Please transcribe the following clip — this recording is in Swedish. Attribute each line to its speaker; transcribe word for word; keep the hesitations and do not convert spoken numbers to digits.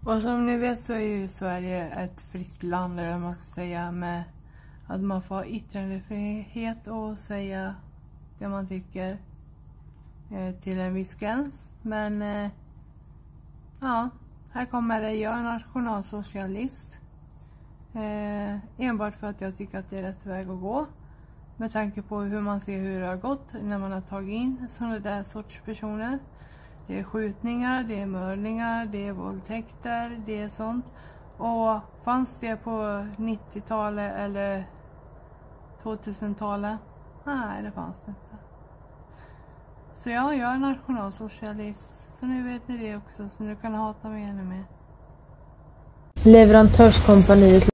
Speaker 1: Och som ni vet så är ju Sverige ett fritt land, eller man ska säga, med att man får yttrandefrihet och säga det man tycker eh, till en viss gräns. Men eh, ja, här kommer det. Jag är nationalsocialist. Eh, enbart för att jag tycker att det är rätt väg att gå. Med tanke på hur man ser hur det har gått när man har tagit in sådana där sorts personer. Det är skjutningar, det är mördningar, det är våldtäkter, det är sånt. Och fanns det på nittiotalet eller tvåtusentalet? Nej, det fanns det inte. Så ja, jag är nationalsocialist. Så nu vet ni det också, så nu kan ni hata mig ännu mer.
Speaker 2: Leverantörskompaniet